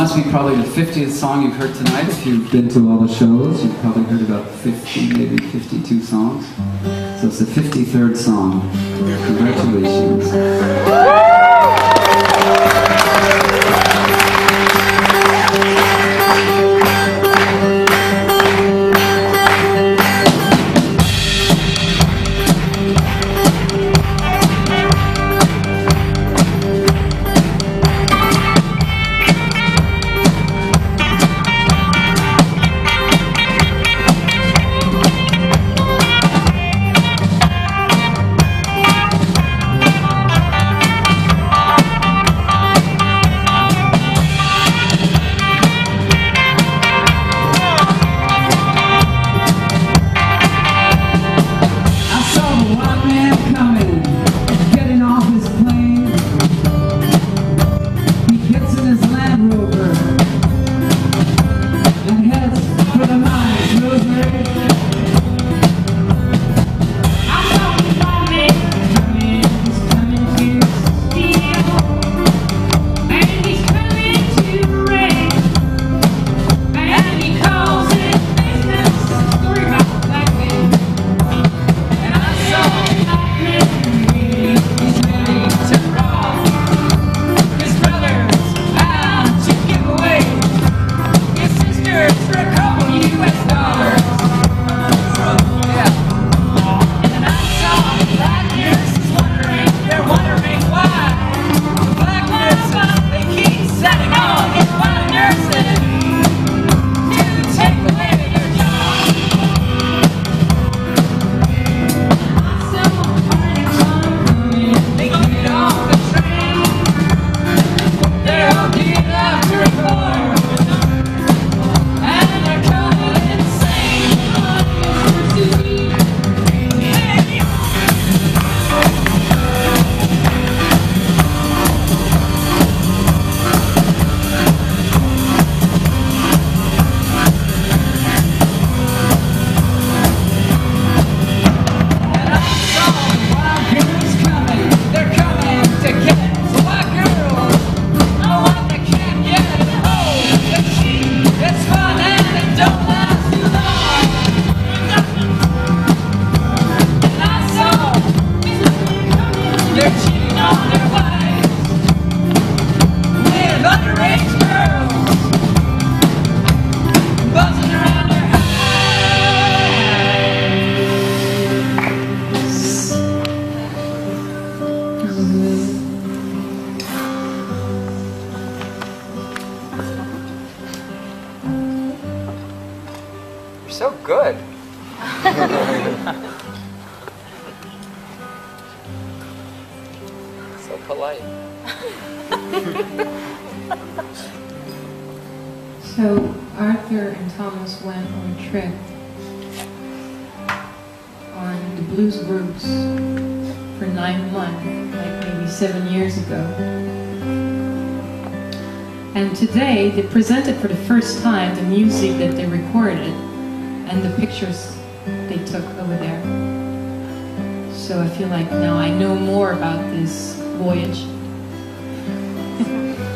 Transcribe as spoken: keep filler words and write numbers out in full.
must be probably the fiftieth song you've heard tonight. If you've been to all the shows, you've probably heard about fifty, maybe fifty-two songs. So it's the fifty-third song. Congratulations. So good. So polite. So Arthur and Thomas went on a trip on the Blues Roots for nine months, like maybe seven years ago. And today they presented for the first time the music that they recorded and the pictures they took over there. So I feel like now I know more about this voyage.